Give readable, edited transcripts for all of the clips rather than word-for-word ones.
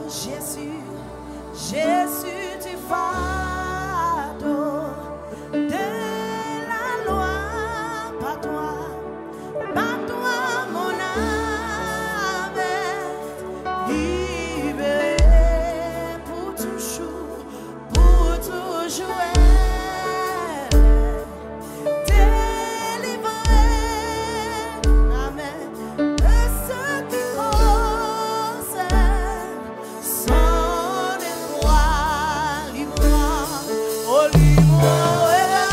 Jésus, Jésus du fardeau de la loi, pas toi mon âme est libérée pour toujours, délivrée, amen, de ce qui concerne son espoir, libre-moi, oh libre-moi.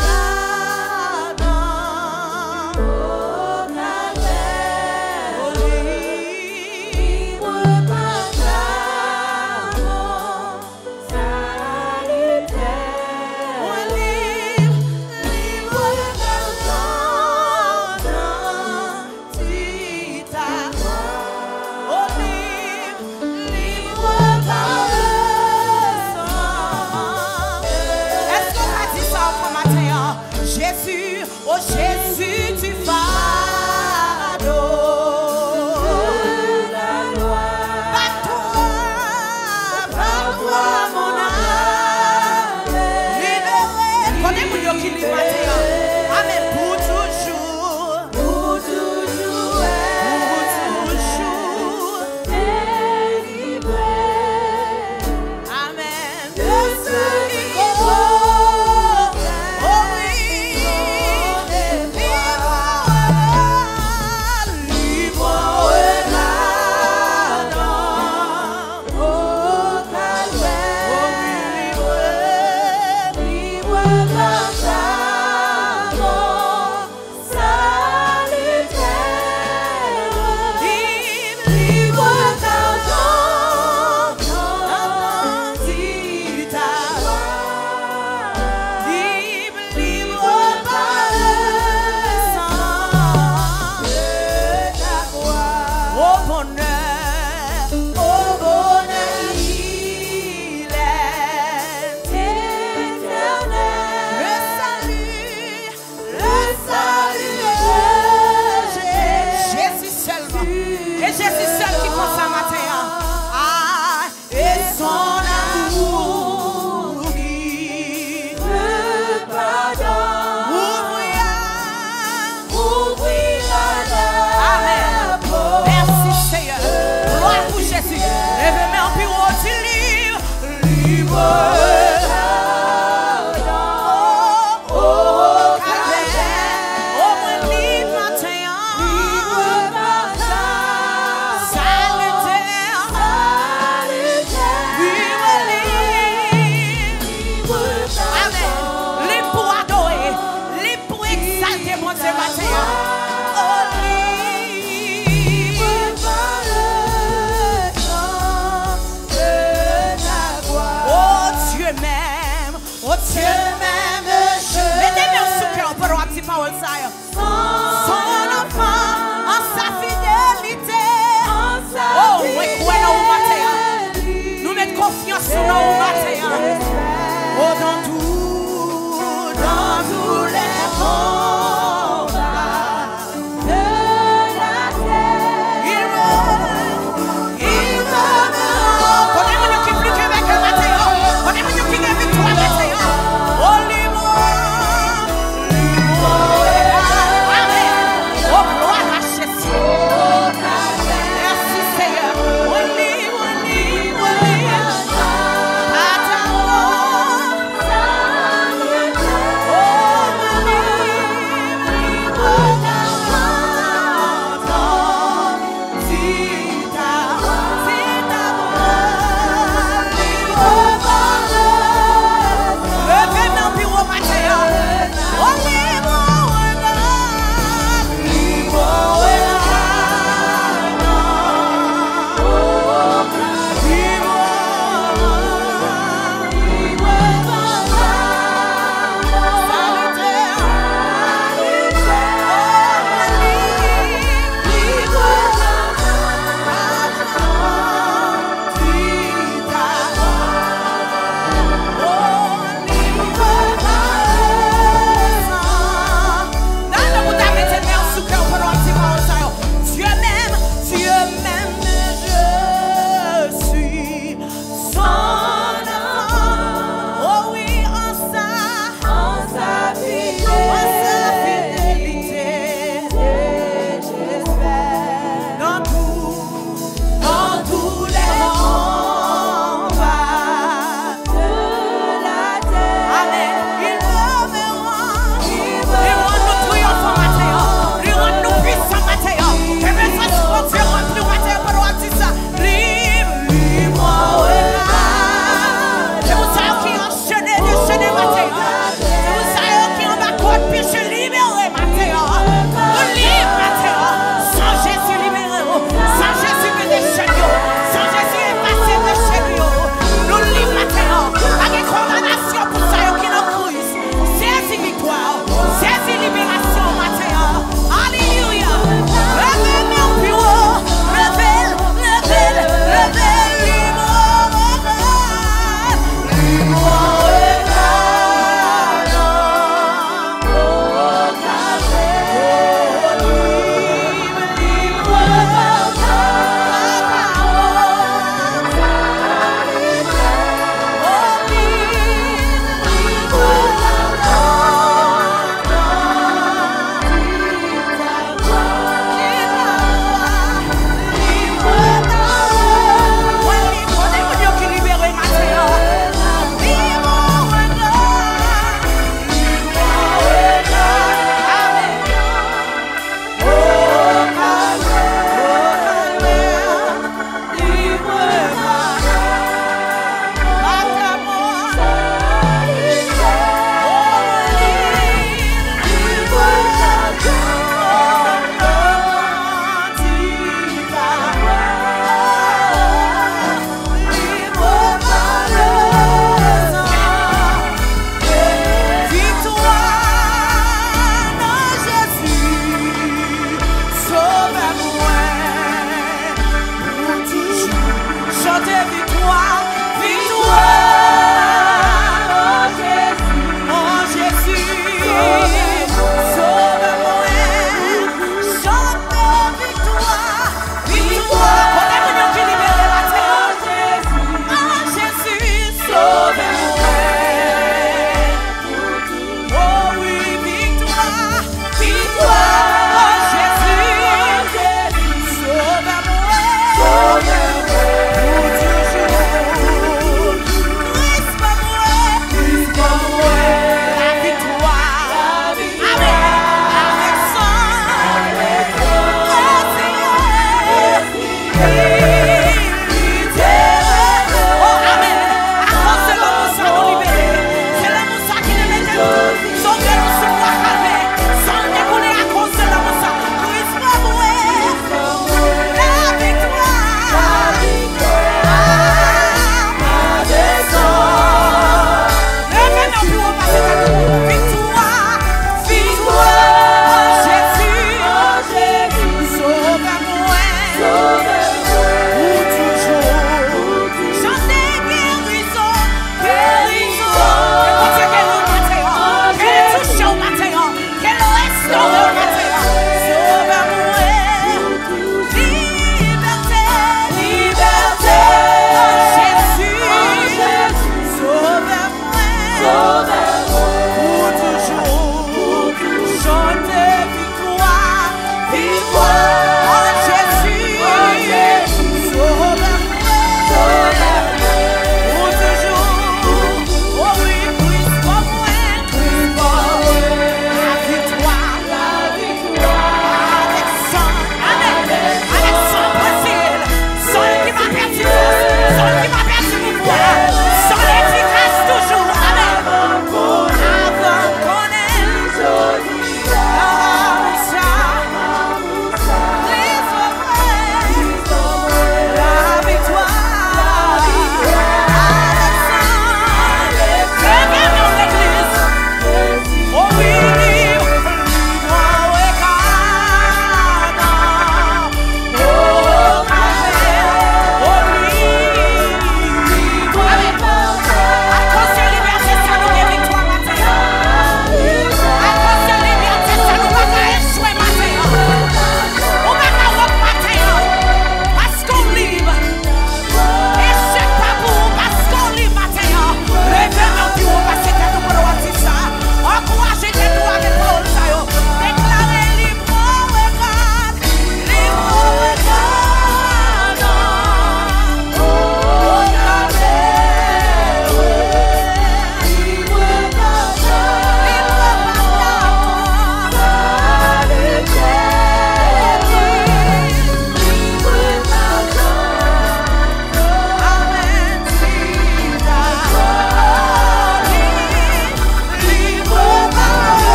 Jésus, oh Jésus, tu fardeau de la loi. Par toi, mon âme libérée. Connais-moi yo qui libre matin. Amen. Pour toujours, délivré. Amen. De ce qui son enfant en sa fidélité. Oh, oui, nous mettons confiance sur nos matin. Oh, dans tous les combats de la terre, il reviendra. Connais-moi qui plus qu'avec le matin. Connais-moi qui est victoire matin. Oh, libre-moi. Merci Seigneur.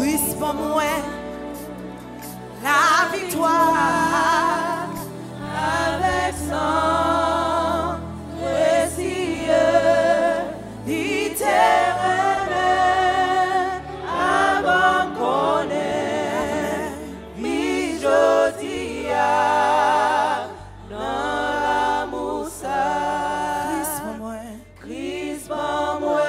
Christ pour moi, la victoire avec sang précieux, l'éternel avant qu'on ait mis jodia dans l'amour ça. Christ pour moi,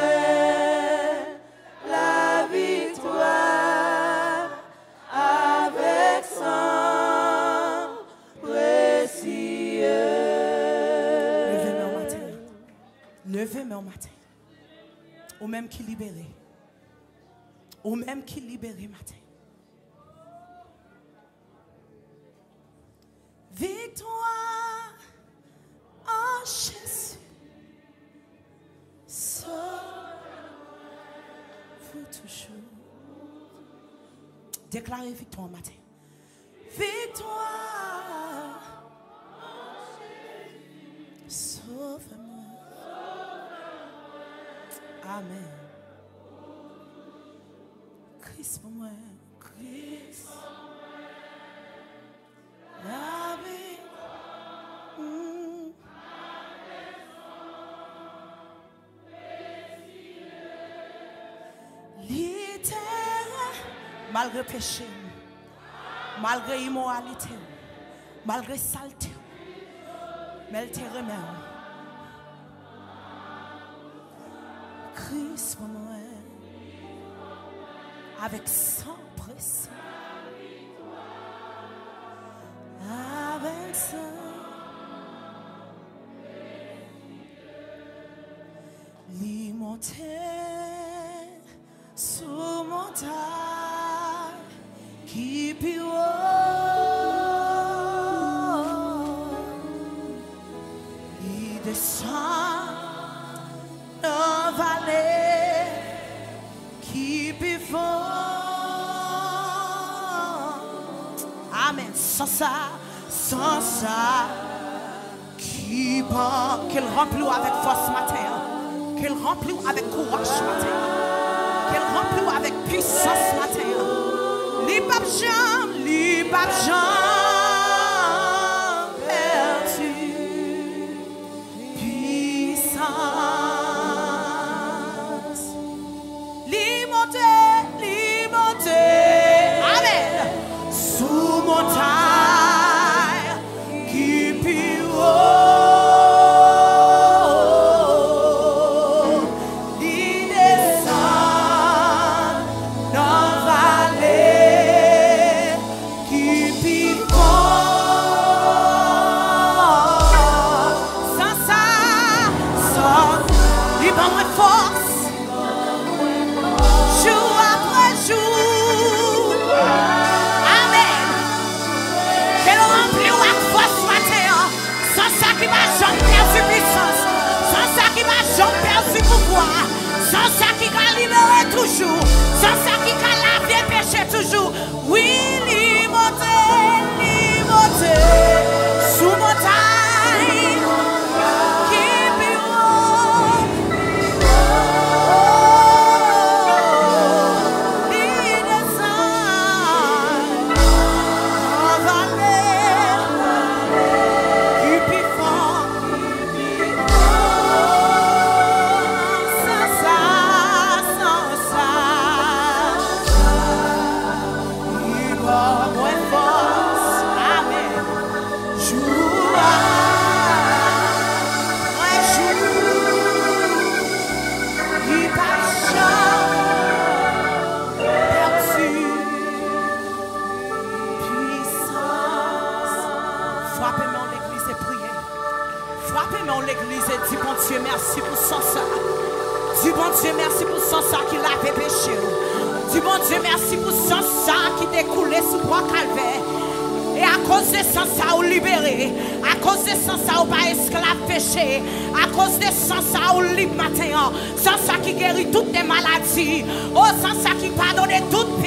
la victoire avec sang précieux. Levez-moi au matin. Levez-moi au matin. Ou même qui libéré. Ou même qui libéré matin. Victoire en Jésus. Sauve-vous toujours. Déclarez victoire matin. Victoire. Sauve-moi. Amen. Christ pour moi. Christ. La vie. Malgré péché, malgré immoralité, malgré saleté, mais elle te remet. Christ pour moi, avec sang précieux, avec sang, l'immontaire sous montagne. Keep you il descend dans vallée keep you amen sans ça qui va qu'elle remplit avec force matin qu'elle remplit avec courage matin qu'elle remplit avec puissance matin. Li pap jam perdu puissance. Li monte, amen. Sous montagne qui plus haut, li descend dans vallée. Sans ça qui va libérer toujours, sans ça qui va laver péché toujours. Oui, l'immonté, sous montagne, qui bureau, il descend, en vallée, qui fort. L'église et dis bon Dieu merci pour son sang. Dis bon Dieu merci pour son sang qui l'avait péché. Dis bon Dieu merci pour son sang qui découlait sous bois calvaire. Et à cause de son sang ou libéré, à cause de son sang ou pas esclave péché, à cause de son sang ou libre matin, son sang qui guérit toutes les maladies, oh son sang qui pardonne tout péché.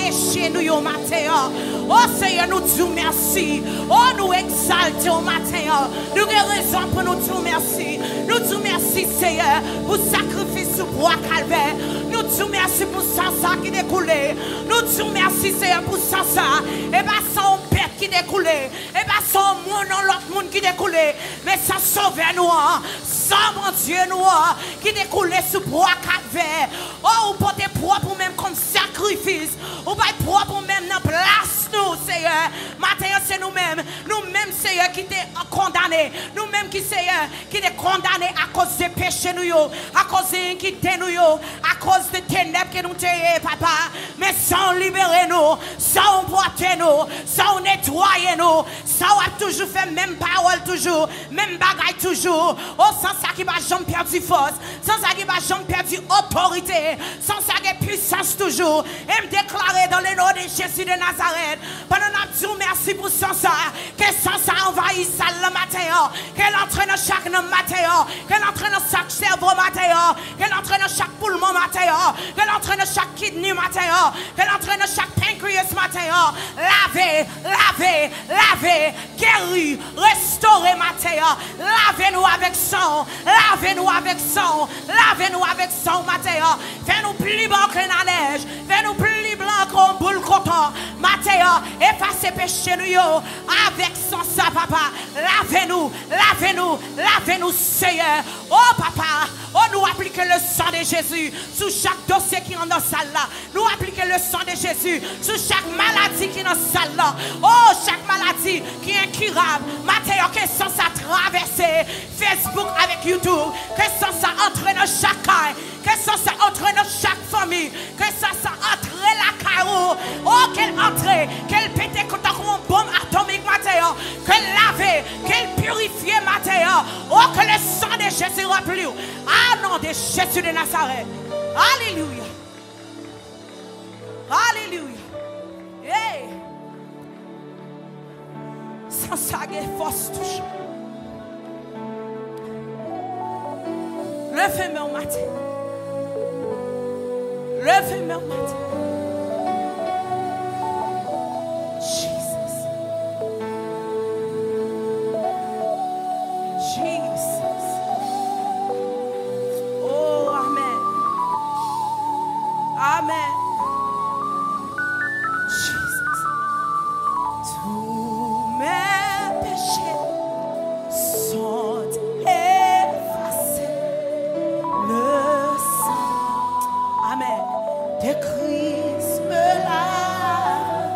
glorifier nous au matin. Oh Seigneur, nous disons merci. Oh, nous exaltons au matin. Nous avons raison pour nous dire merci. Nous disons merci, Seigneur, pour le sacrifice sur bois calvaire. Nous disons merci pour ça qui découlait. Nous disons merci, Seigneur, pour ça. Et bien, son bête qui découlait. Et bien, son monde, l'autre monde qui découlait. Mais ça sauve nous. Sans mon Dieu, nous, qui découlait sur bois calvaire. Oh, ou portez propre même comme sacrifice. Ou pas propre même dans place, nous, Seigneur. Maintenant, c'est nous-mêmes. Nous-mêmes, Seigneur, qui t'es condamnés. Nous-mêmes, qui, Seigneur, qui t'es condamnés à cause des péchés, nous, à cause de qui t'es nous, à cause des ténèbres que nous t'es, papa. Mais sans libérer nous, sans porter nous, sans nettoyer nous, sans toujours faire même parole, toujours, même bagaille, toujours. Oh, sans ça qui va jamais perdre force, sans ça qui va jamais perdre autorité, sans ça qui puissance toujours. Et me déclarer dans le nom de Jésus de Nazareth, pendant nous disons merci pour sans ça, que sans ça envahisse ça le matin, qu'elle entre dans chaque matin, qu'elle entre dans chaque cerveau matin, qu'elle entre dans chaque poumon matin, qu'elle entre dans chaque kidney matin, qu'elle entre dans chaque pancréas matin, laver, laver, laver, guérir, restaurer matin, lavez-nous avec sang, lavez-nous avec sang, lavez-nous avec sang matin, fais-nous plus blanc que la neige, fais-nous plus blanc comme boule coton, matin, effacez péché nous avec sang ça papa, lavez-nous, lavez-nous, lavez-nous Seigneur, oh papa, oh nous appliquons le sang de Jésus sur chaque dossier qui est dans la salle là, nous appliquons le sang de Jésus sur chaque maladie qui est dans la salle là, oh chaque maladie qui est incurable, matin, que sans ça traverser Facebook avec YouTube, que sans ça entre dans chaque caille, que sans ça entre dans chaque famille, que sans ça entre la carreau, oh quelle entrée, quelle pété comme une bombe atomique matin, qu'elle lave, qu'elle purifie matin, oh que le sang de Jésus remplit, ah non de Jésus de Nazareth, alléluia, alléluia, hey, sans ça il y a force toujours. Levez-moi au matin. Levez-moi au matin. Jesus. Jesus. Oh, Amen. Amen. Jesus. Tous mes péchés sont effacés. Le sang, amen, de Christ me lave,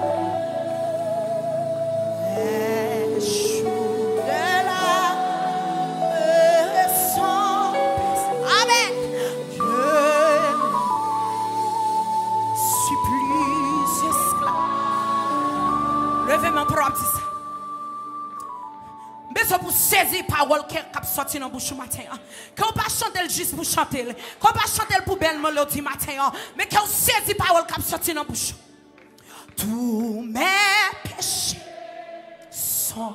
les jours de la sang, amen, je suis plus esclave. Levez-moi pour un petit ça. Mais pour saisir parole qui a sorti dans la bouche matin. Qu'on pas chanter juste pour chanter. Qu'on pas chanter pour belle mélodie matin. Mais qu'on saisit parole qui a sorti dans la bouche. Tous mes péchés sont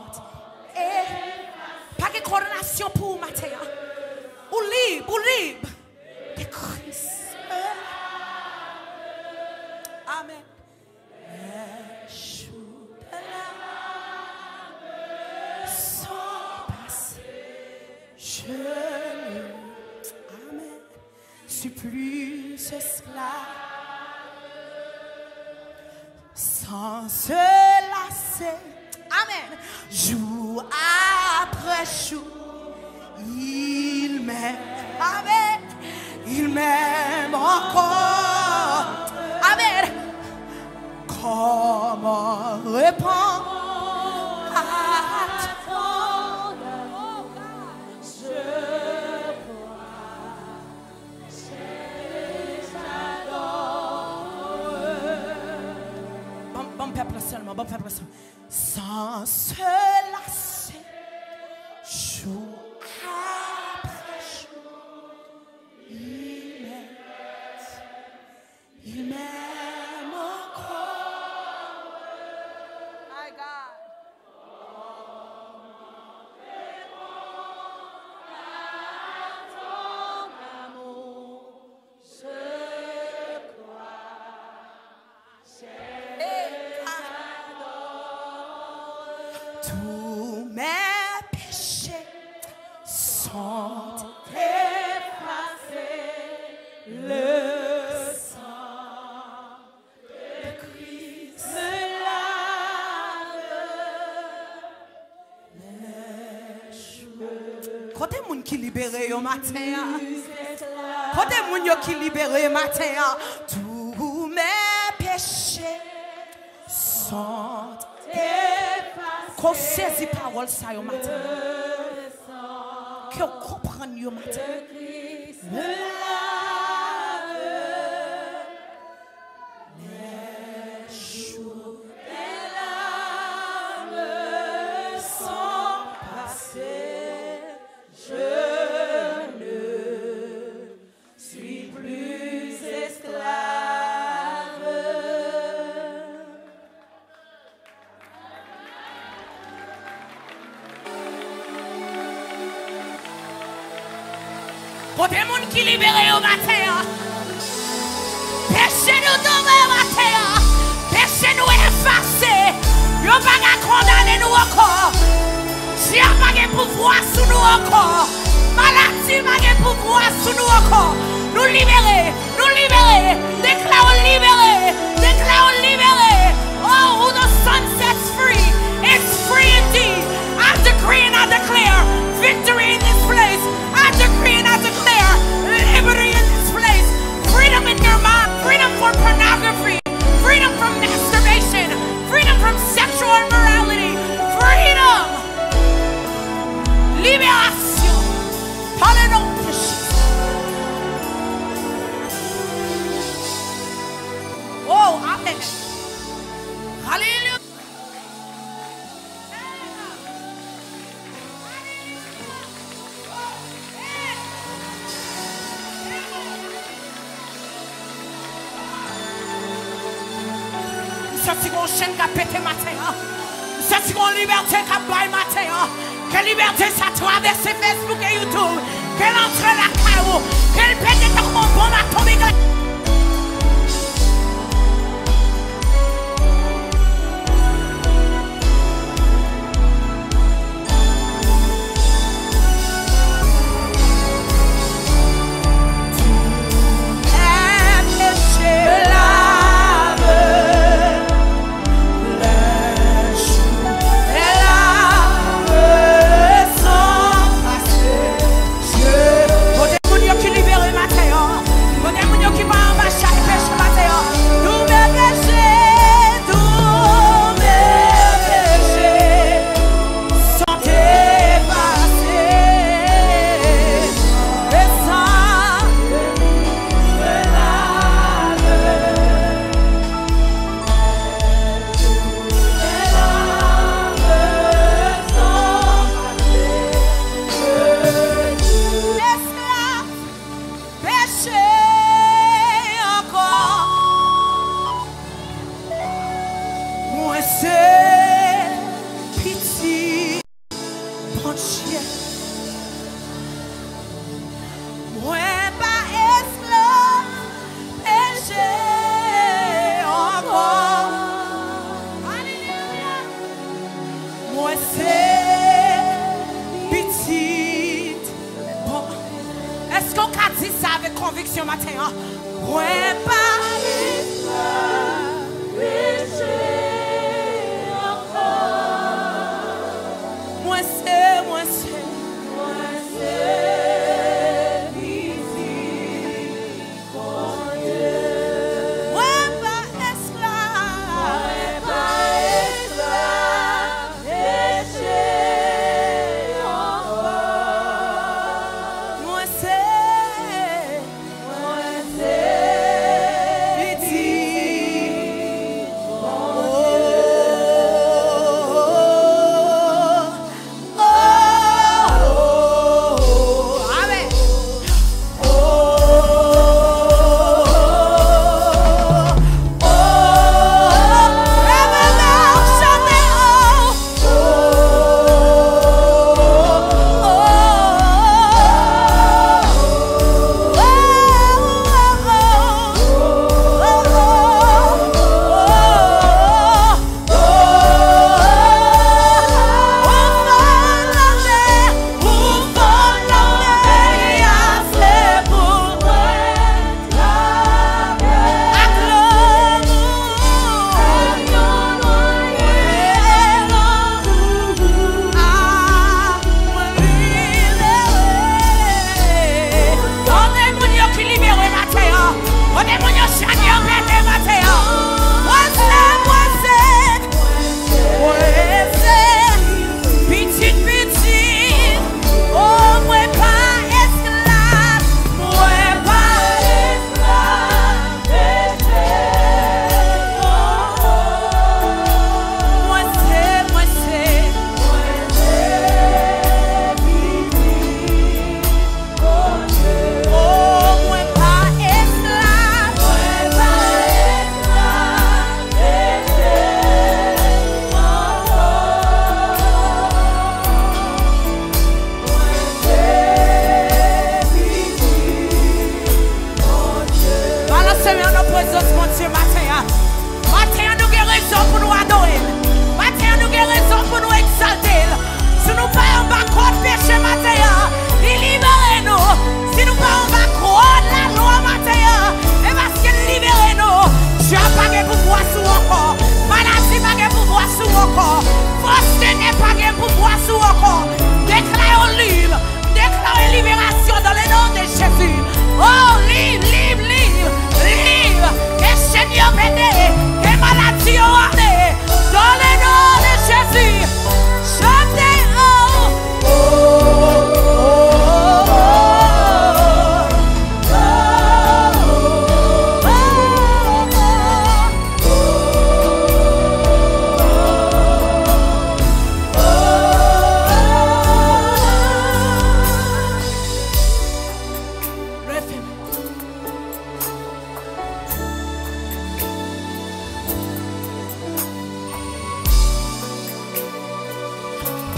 pas de coronation pour matin. Ou libre, de Christ. Amen. Je amen, suis plus esclave sans se lasser. Amen. Jour après jour, il m'aime. Amen. Il m'aime encore. Amen. Comment répondre à ton amour? Bon peuple seulement, bon peuple seulement. Sans se lasser, jour après jour, il m'aime encore. My God. Côté moun qui libéré au matin. Côté moun yo qui libéré matin. Tous mes péchés sont effacés. Qu'on saisit parole ça au matin. Qu'on comprenne au matin. Pour des gens qui libèrent au matin, péché nous tomber au matin, péché nous effacer, nous pas condamner nous encore, si on pas de pouvoir sur nous encore, maladie pas de pouvoir sur nous encore, nous libérer, déclare libérer, oh who the sun sets free, is free indeed. I decree and I declare victory in this place. I decree and I declare liberty in this place. Freedom in your mind. Freedom from pornography. Freedom from masturbation. Freedom from sexual immorality. Freedom. Libération. Hallelujah. Oh, amen. Hallelujah. Si on chaîne qui a pété matin, si on liberté qui a baillé matin, que liberté ça traverse Facebook et YouTube, qu'elle entre la caillou, qu'elle pète dans mon bon atomique. Est-ce qu'on a dit ça avec conviction matin? Ouais, pas moi c'est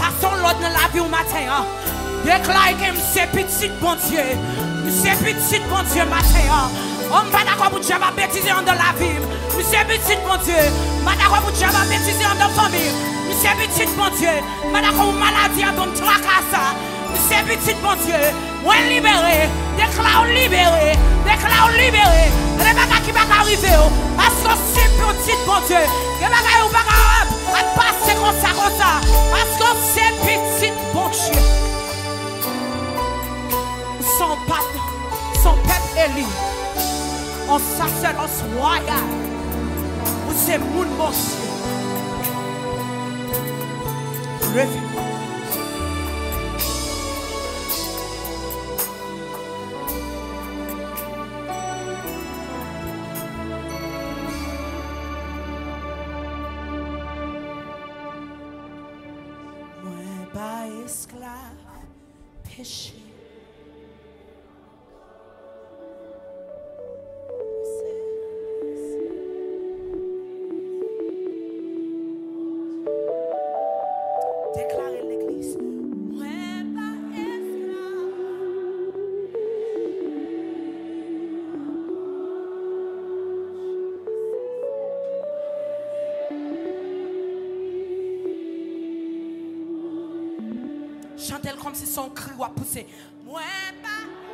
Passons l'autre dans la vie au matin. Déclare que c'est petit bon Dieu. C'est petit bon Dieu matin. On ne va pas d'accord pour Dieu va bêtiser dans la vie. C'est petit bon Dieu. Je ne d'accord pour Dieu va bêtiser dans la famille. C'est petit bon Dieu. Je ne d'accord pour maladie à bon tracasse. C'est petit bon Dieu. Moi libéré. Déclare libéré. Déclare libéré. Les bagages qui vont arriver. Parce que c'est petit bon Dieu. Les bagages qui vont passer comme ça. Parce que c'est petit bon Dieu. Son peuple, élu, en sacerdoce royal, où c'est mon monsieur. Reviens. Moi, pas esclave, péché. Déclarez l'église. Moi, pas esclave. Chantez-le comme si son cri a poussé. Moi, pas.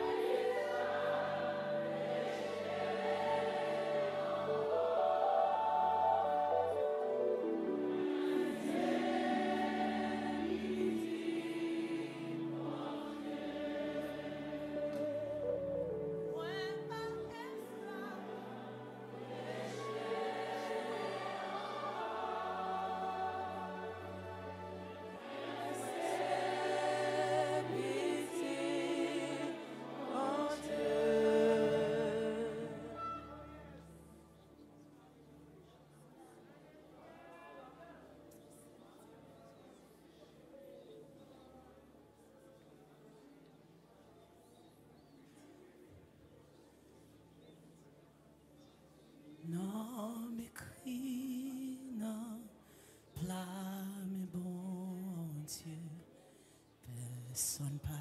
Non, m'écris, non, plat, mais bon Dieu, personne pas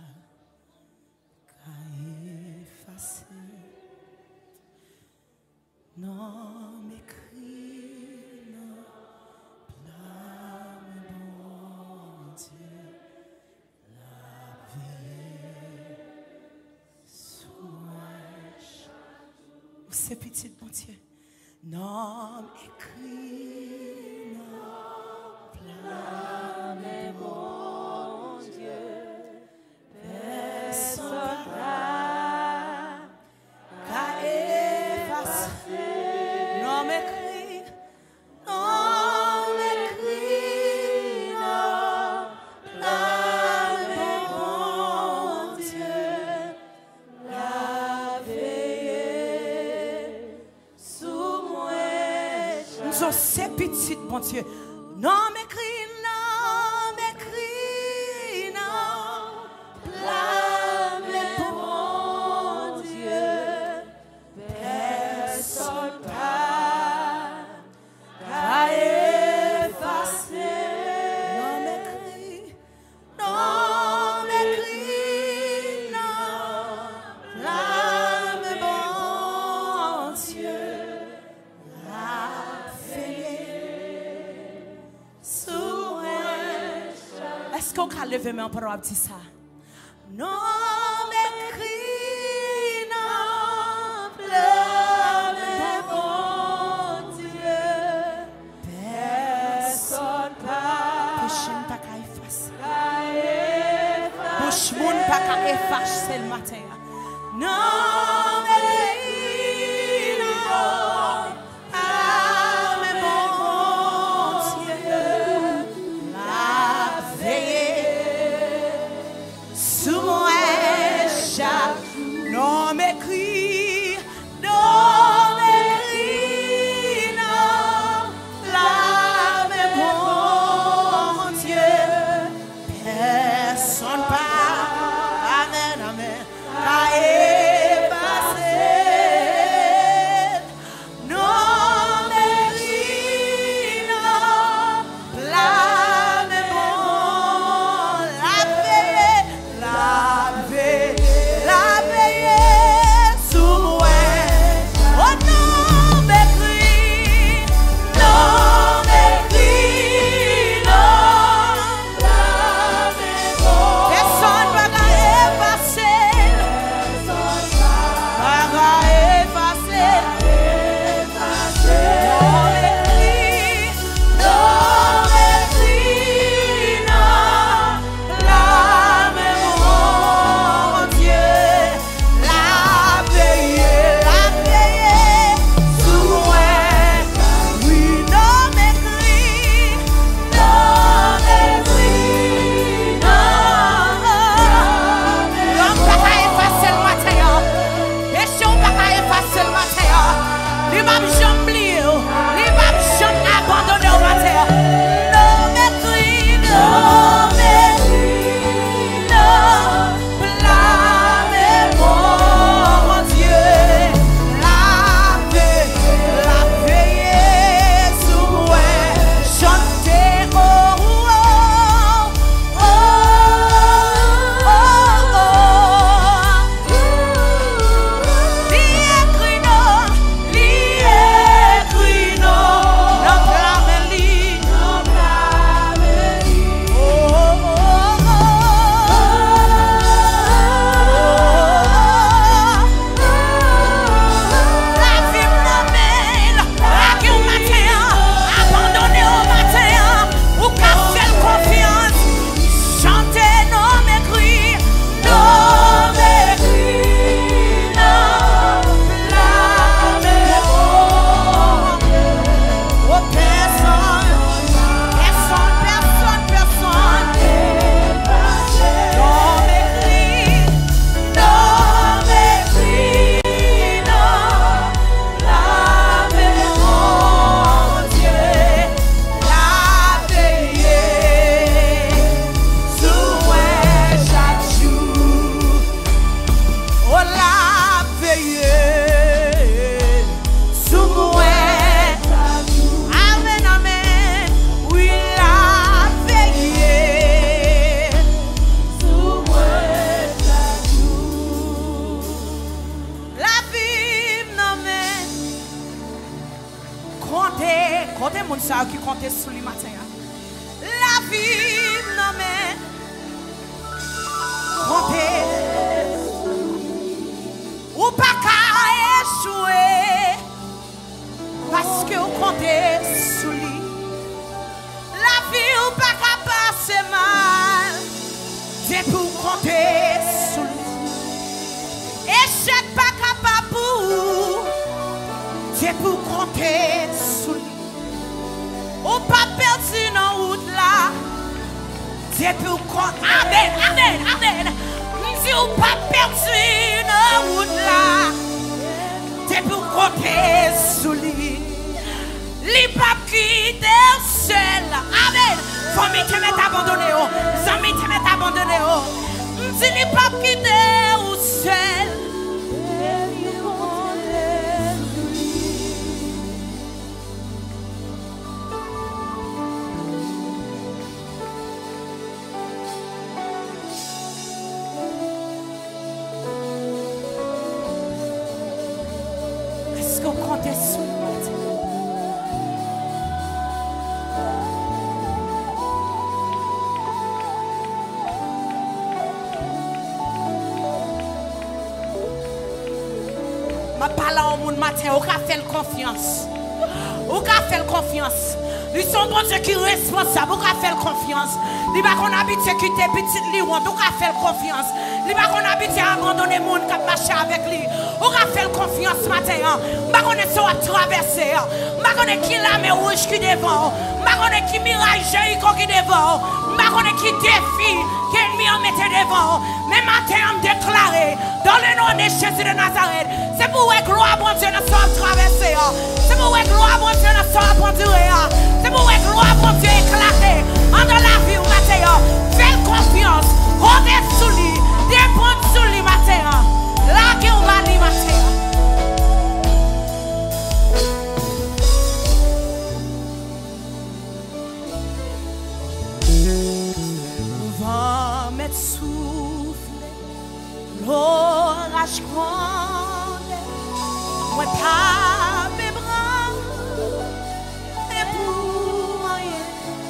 qu'à effacer. Non, m'écris, non, plat, mais bon Dieu, la vie sois. C'est petit bon Dieu. Non, écrit, non, plein, mais bon Dieu, personne qu'à effacer. Non, m'écrit, non, m'écrit, non, plein, mais bon Dieu, la veille. C'est petit, bon Dieu. Non, m'écris, non, m'écris, non. Blâme, bon Dieu. Personne pas à effacer. Non, m'écris, non, m'écris, non. Blâme, bon Dieu. Est-ce qu'on peut lever mes mains pour dire ça? Non, m'écris, non, pleure, bon Dieu. Personne pas. Péché pas qu'à effacer. Bouche moun pas qu'à effacer le matin. Non, m'écris, non. Ah, mais bon Dieu. La veille sous mon écharpe. Non, m'écris, non, m'écris, non. La mais bon Dieu. Personne pas. Amen, amen. À effacer. monde qui compte sur lui matin. La vie, non mais, comptez. Ou pas qu'à échouer, parce que vous comptez sur lui. La vie, ou pas qu'à passer mal, c'est pour compter sur lui. Échec pas capable pour, c'est pour compter sur lui. Ou pas perdu dans la route là, c'est pour compter. Amen, amen, amen. Si ou pas perdu dans la route là, c'est pour compter sur lui. Li pas quitter seul. Amen. Famille te met abandonné. Amis te met abandonné. Si li pas quitter ou seul. Est-ce qu'on compte sur moi? Je parle au monde matin, on a fait confiance. On a fait confiance. Ils sont bons Dieu qui est responsable, on a fait confiance. Ils ne qu'on habite à quitter petit li, on a fait confiance. Ils ne qu'on habite à abandonner le monde qui marche avec lui. On a fait confiance matin. Je ne connais pas traverser. Je ne connais qui la mer rouge qui devant. Je ne connais qui mirage Jéricho qui devant. Je ne connais qui défi qu'ennemi en mettait devant. Mais matin, on me déclaré dans le nom de Jésus de Nazareth. C'est pour que gloire mon Dieu ne soit traversée. C'est pour que gloire mon Dieu ne soit pendurée. C'est pour que gloire mon Dieu éclatée. En dans la vie au matin. Fais confiance. Reviens sous lui. Dépend sous lui matin. Là que on va lui matin. Vent mettre souffle. L'orage grande. Moi pas mes bras. Et pour rien.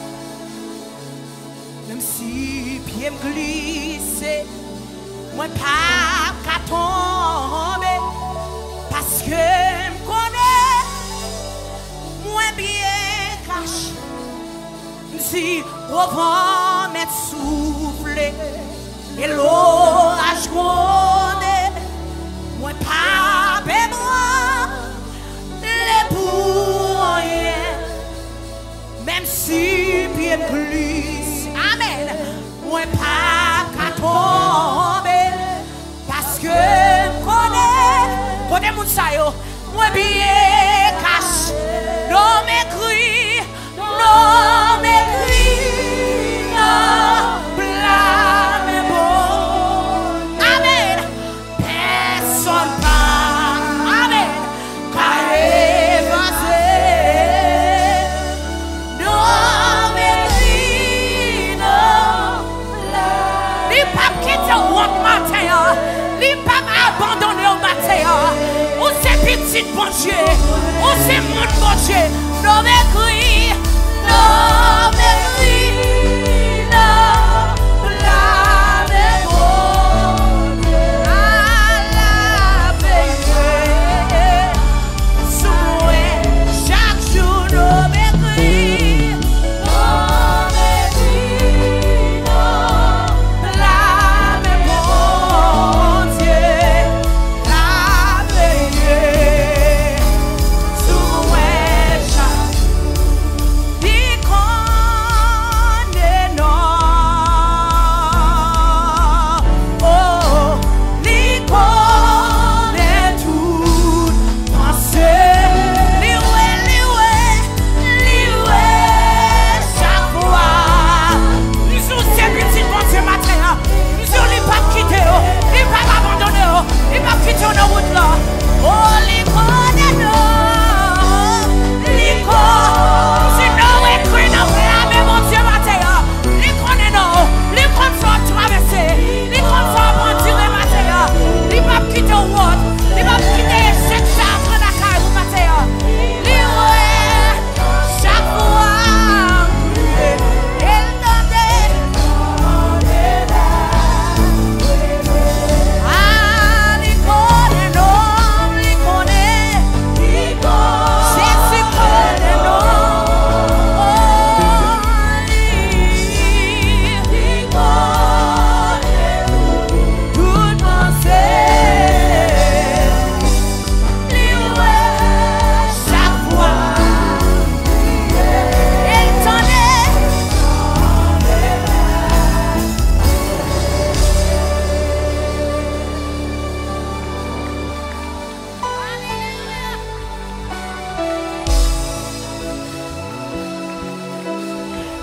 Même si pied me glisse, moi pas qu'à tomber. Parce que me connais, moi bien caché. Si au vent m'être soufflé, et l'orage gronde, moi pas mes bras, les pour rien. Même si bien glisse, amen, moi pas qu'à tomber, parce que me connais, connais mon sayo, moi bien caché, non m'écrit, non m'écrit, non blâme bon, amen, personne pas, amen, car évasé, non m'écrit, non blâme, les papes qui te rompent matin, les papes abandonnés au matin, ou c'est petit bon Dieu, ou c'est mon bon Dieu, non m'écrit, non m'écrit, non blâme bon Dieu, à la veille, sous chaque jour, non m'écrit, non blâme bon Dieu, la veille, sous chaque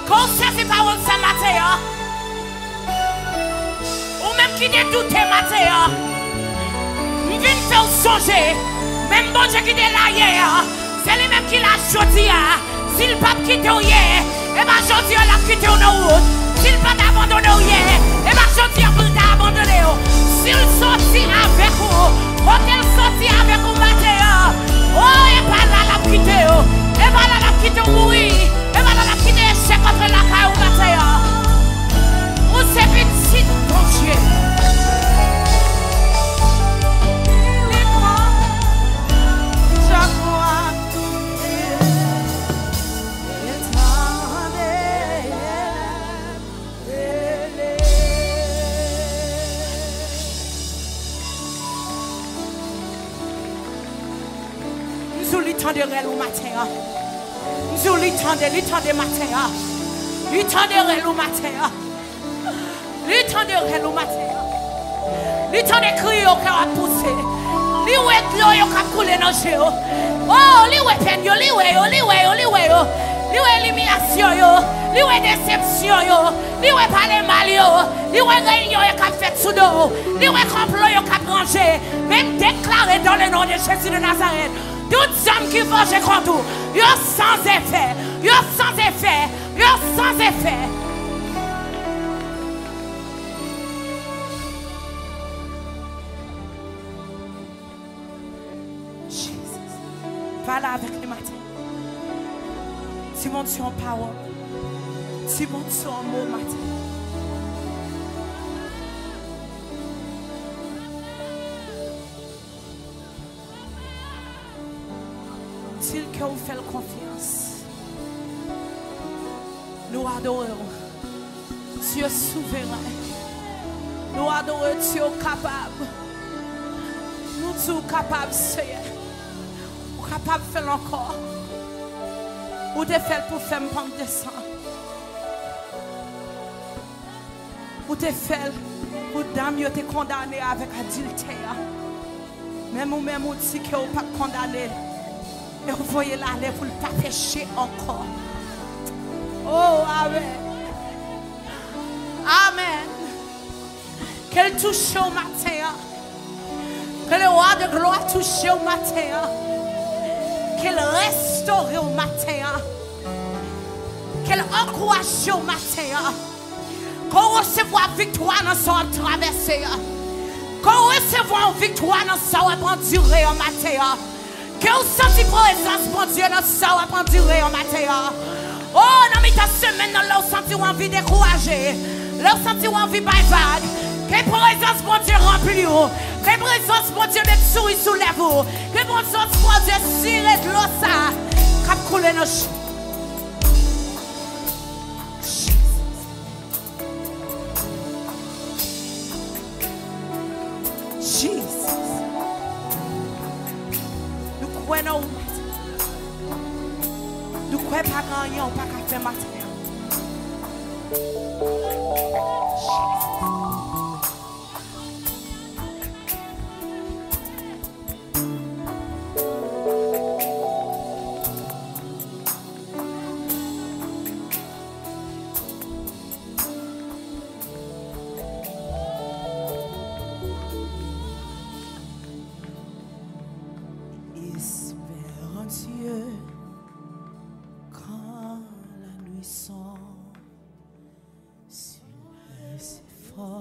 Qu'on sait ces paroles ce matin. Ou même qui te doute matin. Je viens faire songer. Même bon Dieu qui est là hier. C'est lui-même qui l'a choisi. S'il ne pas quitter hier, et bien aujourd'hui il a quitté nos routes. S'il ne pas t'abandonner hier, et bien aujourd'hui il peut t'abandonner. S'il sortit avec vous, quand il sortit avec vous matin, oh, et pas là la quitter. Et pas là la quitter mourir. Et pas là la quitter échec contre la caille au matin. Où c'est petit bon Dieu. L'étendrel au matin. Nous l'étendrel matin. L'étendrel au matin. L'étendrel au matin. L'étendrel crie au cœur à pousser. L'oué de l'eau qui a coulé dans le jeu. Oh, l'oué peine, l'oué élimination, l'oué déception, l'oué parler mal, l'oué réunion qui a fait sous dos, l'oué complot qui a branché. Même déclaré dans le nom de Jésus de Nazareth. Toutes hommes qui vengent contre vous, ils sont sans effet, ils sont sans effet, ils sont sans effet. Jesus. Va là avec les matins. Tu montes sur un parole. Tu montes sur un mot matin. S'il que vous faites confiance, nous adorons Dieu souverain. Nous adorons Dieu capable. Nous sommes capables, Seigneur. Nous sommes capables de faire encore. Ou de faire pour faire me prendre de sang. Ou de faire pour dame te condamner avec adultère. Même ou même si que vous pas condamné. Et vous voyez l'aller pour ne pas pécher encore. Oh, Amen. Amen. Qu'elle touche au matin. Que le roi de gloire touche au matin. Qu'elle restaure au matin. Qu'elle encourage au matin. Qu'on recevra victoire dans son traversée. Qu'on recevra victoire dans son enduré au matin. Que vous sentez présence, mon Dieu, dans ça, on va endurer en matin. Oh, dans mes semaines, là, vous sentez envie de décourager. Là, vous sentez envie de bye-bye. Que présence, mon Dieu, remplit vous. Que présence, mon Dieu, de souris soulève vous. Que présence, mon Dieu, sire de l'eau, ça. Cap couler nos cheveux. Nous croyons pas gagner, on pas qu'à faire matin. For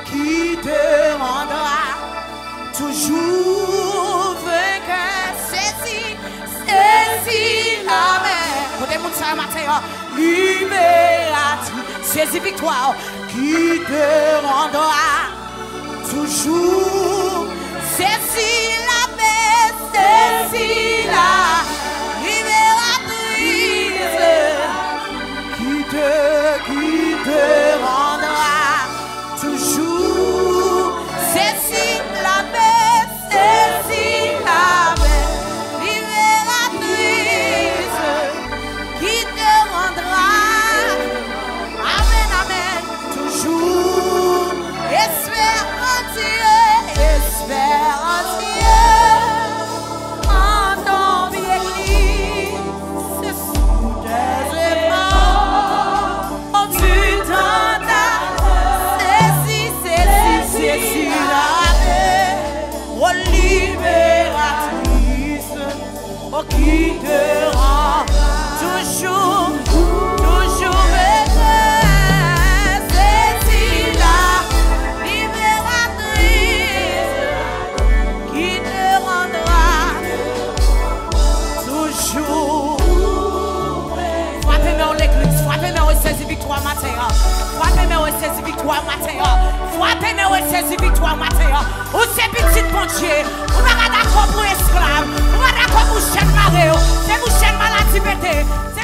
qui te rendra toujours vainqueur. Saisis la main. Côté mon ça matin, libératrice. Saisis victoire qui te rendra toujours. Saisis la main, saisis la libératrice qui te rendra toujours. Saisis la main, saisis la main libératrice qui te rendra. Amen, amen, toujours. Espère en Dieu, espère en Dieu. En ton église, sous tes épaules, tu t'entends. Saisis la main, oh libératrice, oh qui te rend toujours, toujours vainqueur. Saisis la libératrice qui te rendra toujours. Frappez-moi l'église, frappez-moi et saisis victoire matin. Frappez-moi et saisis victoire matin. Frappez-moi et saisis victoire matin. Ou c'est petit bon Dieu. On va d'accord pour esclave. On va d'accord pour chaîne marée. C'est pour chaîne maladie pété.